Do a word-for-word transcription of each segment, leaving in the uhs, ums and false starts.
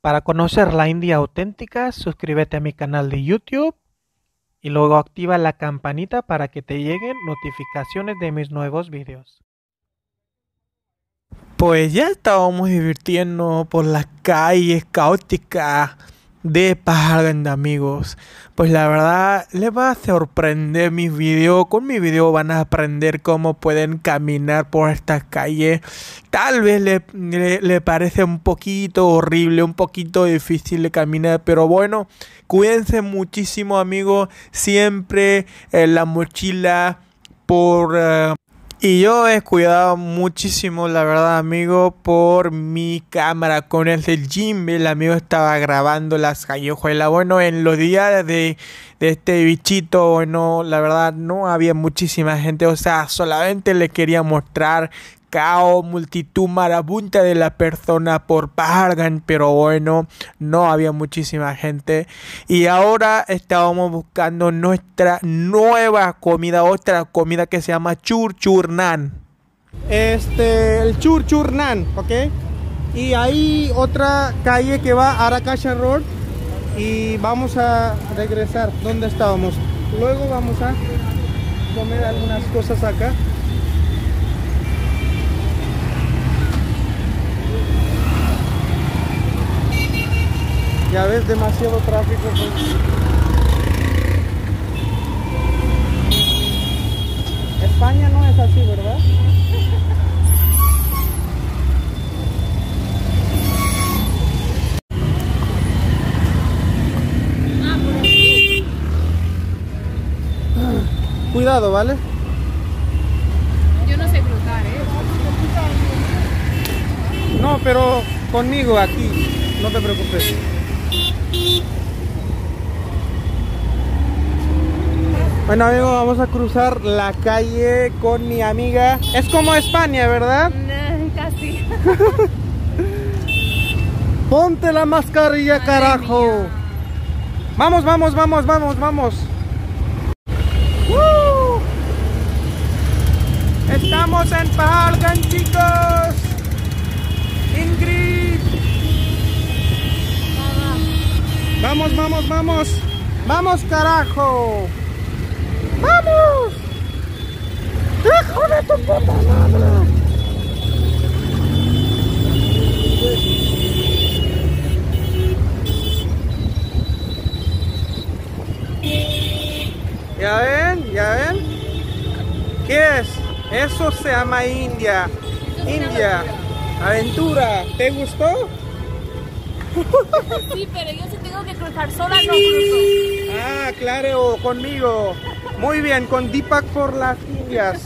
Para conocer la India auténtica, suscríbete a mi canal de YouTube y luego activa la campanita para que te lleguen notificaciones de mis nuevos vídeos. Pues ya estábamos divirtiendo por las calles caóticas de Pahalgam, amigos. Pues la verdad les va a sorprender mis videos. Con mi video van a aprender cómo pueden caminar por estas calles. Tal vez le, le, le parece un poquito horrible, un poquito difícil de caminar, pero bueno, cuídense muchísimo, amigos. Siempre en la mochila por... Uh, Y yo he cuidado muchísimo, la verdad, amigo, por mi cámara con ese gimbal. El amigo estaba grabando las callejuelas. Bueno, en los días de, de este bichito, bueno, la verdad, no había muchísima gente. O sea, solamente le quería mostrar caos, multitud marabunta de la persona por Pahalgam, pero bueno, no había muchísima gente. Y ahora estábamos buscando nuestra nueva comida, otra comida que se llama Chur Chur Naan. Este, el Chur Chur Naan, ¿ok? Y hay otra calle que va a Arakasha Road y vamos a regresar donde estábamos. Luego vamos a comer algunas cosas acá. Ya ves, demasiado tráfico, pues. España no es así, ¿verdad? Cuidado, ¿vale? Yo no sé cruzar, ¿eh? No, pero conmigo aquí, no te preocupes. Bueno, amigos, vamos a cruzar la calle con mi amiga. Es como España, ¿verdad? No, casi. Ponte la mascarilla, Madre carajo. mía. Vamos, vamos, vamos, vamos, vamos. ¡Woo! Estamos en Pahalgam, chicos. Ingrid. Vamos, vamos, vamos. Vamos, carajo. ¡Vamos! ¡Hijo de tu puta madre! ¿Ya ven? ¿Ya ven? ¿Qué es? Eso se llama India. India. Aventura. ¿Te gustó? Sí, pero yo si tengo que cruzar sola no cruzo. Ah, claro, conmigo. Muy bien, con Deepak por las Indias.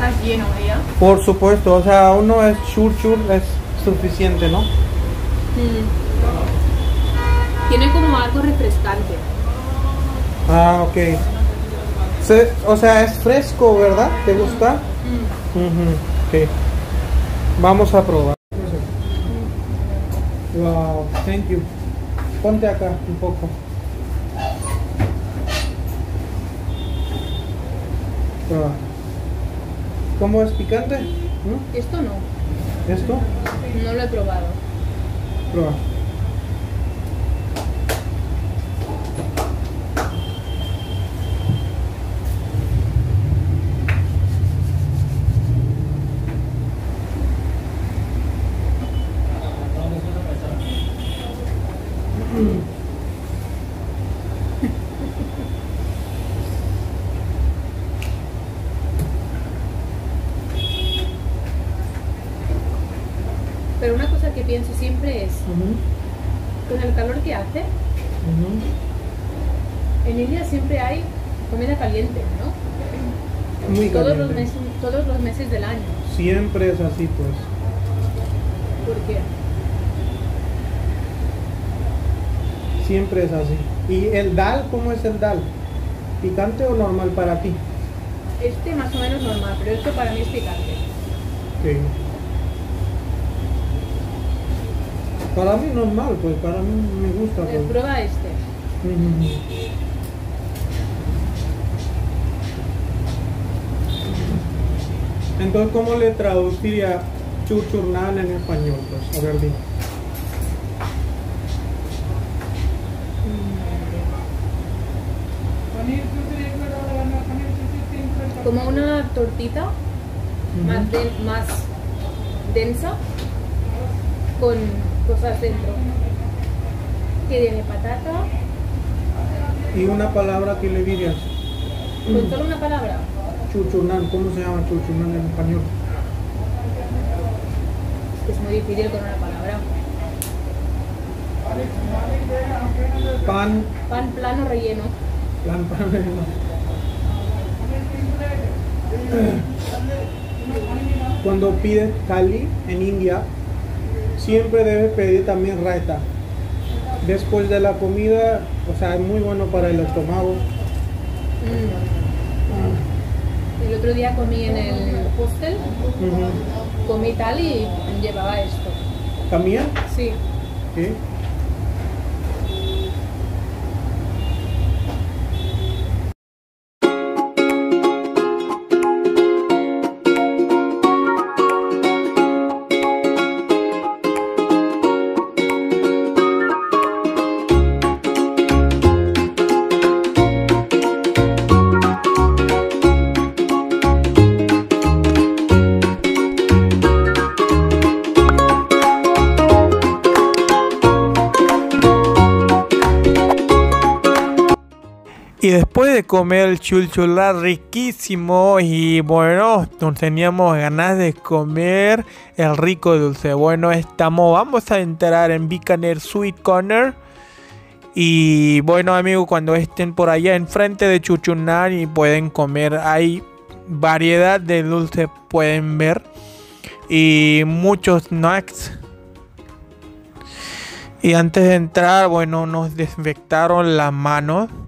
más lleno, ¿ya? Por supuesto, o sea, uno es chur chur, es suficiente, ¿no? Mm. Tiene como algo refrescante. Ah, ok. Se- o sea, es fresco, ¿verdad? ¿Te gusta? Mm. Ujú, ok. Vamos a probar. Wow, thank you. Ponte acá un poco. Prueba. ¿Cómo es picante? ¿No? Esto no, ¿Esto? no lo he probado. Prueba. Pero una cosa que pienso siempre es, Ujú, con el calor que hace, ujú. en India siempre hay comida caliente, ¿no? Muy Todos los, caliente. meses, todos los meses del año. Siempre es así, pues. ¿Por qué? Siempre es así. ¿Y el dal? ¿Cómo es el dal? ¿Picante o normal para ti? Este más o menos normal, pero esto para mí es picante. Ok. Para mí normal, pues para mí me gusta. Eh, Pues. prueba este. Ujú. Entonces, ¿cómo le traduciría chuchurnal en español? Pues, a ver, dime. Como una tortita más, de- más densa con cosas dentro. Que tiene patata, Y una palabra que le dirías. con solo una palabra. Chuchurnal, ¿cómo se llama chuchurnal en español? Es muy difícil con una palabra. Pan, Pan plano relleno. plan, pan. Cuando pides thali en India, siempre debes pedir también raita. Después de la comida, o sea, es muy bueno para el estómago. Mm. El otro día comí en el hostel, Ujú. comí tal y llevaba esto. ¿También? Sí. Sí. Y después de comer el chulchulá riquísimo y bueno, nos teníamos ganas de comer el rico dulce. Bueno, estamos, vamos a entrar en Bikaner Sweet Corner. Y bueno amigos, cuando estén por allá enfrente de Chuchunar y pueden comer, hay variedad de dulces, pueden ver. Y muchos snacks. Y antes de entrar, bueno, nos desinfectaron las manos.